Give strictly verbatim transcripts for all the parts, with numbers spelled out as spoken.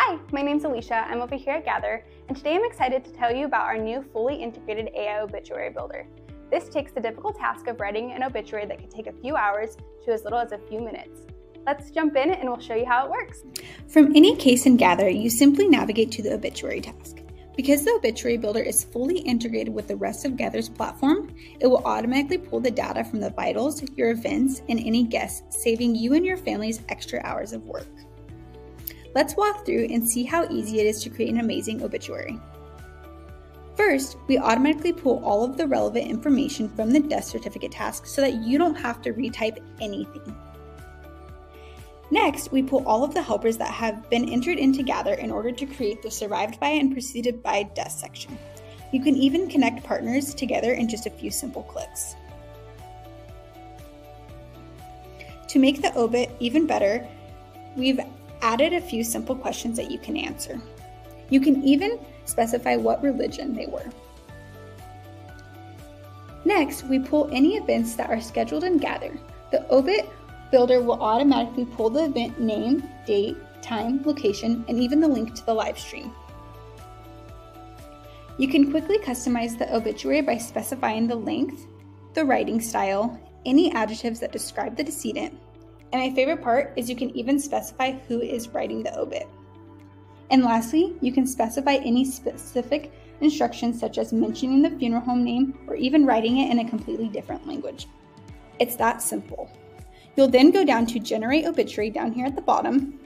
Hi, my name's Alicia. I'm over here at Gather, and today I'm excited to tell you about our new fully integrated A I obituary builder. This takes the difficult task of writing an obituary that could take a few hours to as little as a few minutes. Let's jump in and we'll show you how it works. From any case in Gather, you simply navigate to the obituary task. Because the obituary builder is fully integrated with the rest of Gather's platform, it will automatically pull the data from the vitals, your events, and any guests, saving you and your family's extra hours of work. Let's walk through and see how easy it is to create an amazing obituary. First, we automatically pull all of the relevant information from the death certificate task so that you don't have to retype anything. Next, we pull all of the helpers that have been entered into Gather in order to create the survived by and preceded by death section. You can even connect partners together in just a few simple clicks. To make the obit even better, we've added a few simple questions that you can answer. You can even specify what religion they were. Next, we pull any events that are scheduled in Gather. The obit builder will automatically pull the event name, date, time, location, and even the link to the live stream. You can quickly customize the obituary by specifying the length, the writing style, any adjectives that describe the decedent, and my favorite part is you can even specify who is writing the obit. And lastly, you can specify any specific instructions such as mentioning the funeral home name or even writing it in a completely different language. It's that simple. You'll then go down to Generate Obituary down here at the bottom,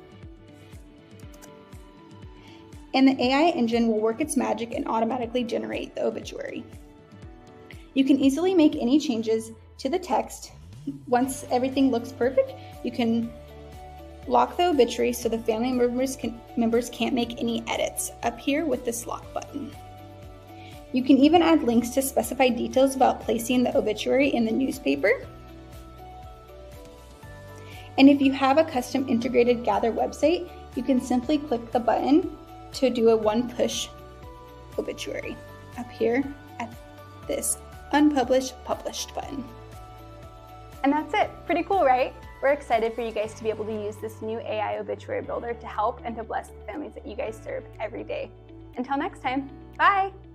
and the A I engine will work its magic and automatically generate the obituary. You can easily make any changes to the text. Once everything looks perfect, you can lock the obituary so the family members, can, members can't make any edits up here with this lock button. You can even add links to specify details about placing the obituary in the newspaper. And if you have a custom integrated Gather website, you can simply click the button to do a one-push obituary up here at this Unpublished Published button. And that's it. Pretty cool, right? We're excited for you guys to be able to use this new A I obituary builder to help and to bless the families that you guys serve every day. Until next time, bye!